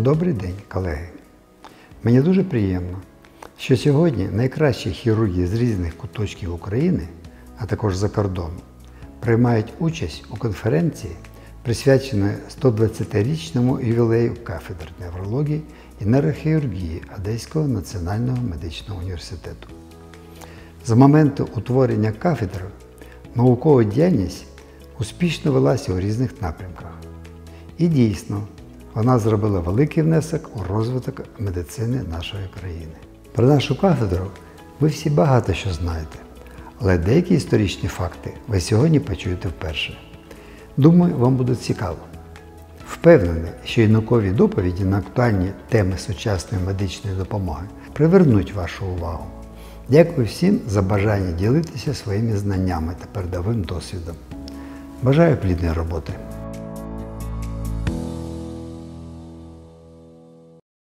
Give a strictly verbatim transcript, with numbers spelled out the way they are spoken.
Добрий день, колеги! Мені дуже приємно, що сьогодні найкращі хірурги з різних куточків України, а також за кордону, приймають участь у конференції, присвяченої сто двадцятирічному ювілею кафедр неврології і нейрохірургії Одеського національного медичного університету. З моменту утворення кафедри наукова діяльність успішно велася у різних напрямках. І дійсно, вона зробила великий внесок у розвиток медицини нашої країни. Про нашу кафедру ви всі багато що знаєте, але деякі історичні факти ви сьогодні почуєте вперше. Думаю, вам буде цікаво. Впевнений, що і наукові доповіді на актуальні теми сучасної медичної допомоги привернуть вашу увагу. Дякую всім за бажання ділитися своїми знаннями та передовим досвідом. Бажаю плідної роботи!